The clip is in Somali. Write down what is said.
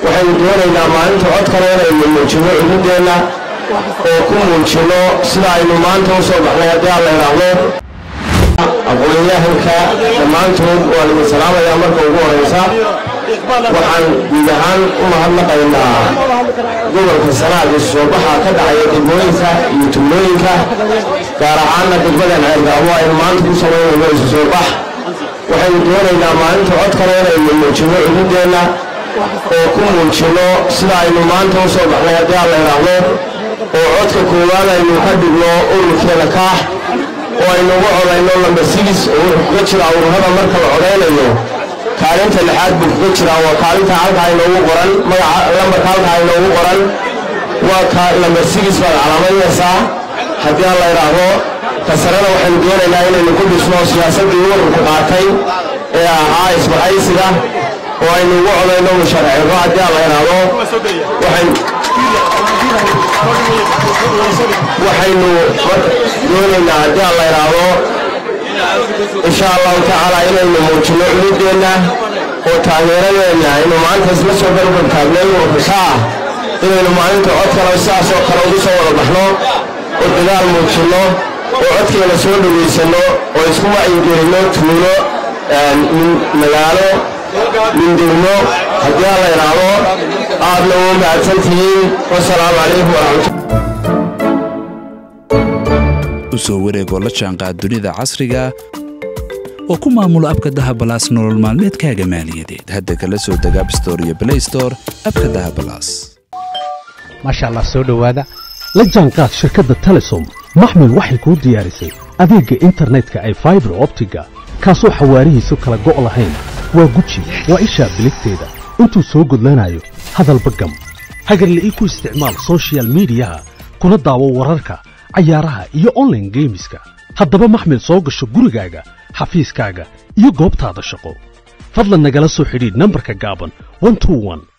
waxaynu doonaynaa maalinta cod kale inaynu muujino ciidadeena oo ku muujino sida aynu maanta u soo baxnay haddii aan la yiraahdo aqoonyahanka dhammaantood waa lagu salaamayaa marka ugu horeysa waxaan guud ahaan u mahadnaqaynaa gobolka Sanaag soo baxa ka dhacaya degmooyinka iyo tuulooyinka gaar ahaan degmada Ceelgaabo ay maanta ku sameeyeen soo bax waxaynu doonaynaa maalinta cod kale inaynu muujino ciidadeena oo ku muujino sida aynu maanta u soo baxnay haddii aan la yiraahdo oo codka koowaad aynu ka dhigno ururkeena kaax oo aynu ugu codayno lambar 6 oo uga jira ururada marka la codeynayo kaalinta lixaad buu uga jira waa kaalinta halka ay noogu qoran magaca lambarka halka ay noogu qoran waa ka lambar 6 baa calaamadaysa haddii aan la yiraahdo kasarana waxaynu doonaynaa inaynu ku dhisno siyaasadii ururka qaatay ee ahaa isbahaysiga oo aynu ugu codayno musharrixiin haddii aan la yiraahdo waxaynu doonaynaa haddii aan la yiraahdo إن شاء الله تعالى إلى الموجود عندنا وتعميرنا إنه ما أنت اسمه بربر كابلين وفساعة إنه ما أنت أكثر وساعة سوكر ودوسة وربحنا والدلال موجود وأكثر رسول ويسنا ويسمع يديرنا تمنا من ملاله من دينه هدي الله يرعاه أهلا بعد سنتين والسلام عليكم ورحمة الله soo wareego la jaanqaad dunida casriga oo ku maamula abka Dahabalaas nolol maalmeedkaaga maaliyadeed hadda kala soo deg App Store iyo Play Store abka Dahabalaas ma sha Allah soo dhawaada la jaanqaad shirkadda Telesom maxmil waxay ku diyaarisay adeega internetka ay fiber optiga kaasoo xawaarihiisu kala go'o lahayn waa guji waa isha biligteeda intuu soo gudlanayo hadalba gam hagarle ku isticmaal social media kuna daawo wararka ciyaaraha iyo online gameska haddaba maxmil soo gasho gurigaaga xafiiskaaga iyo goobtaada shaqo fadlan nagala soo xidhiidh nambarka gaaban 121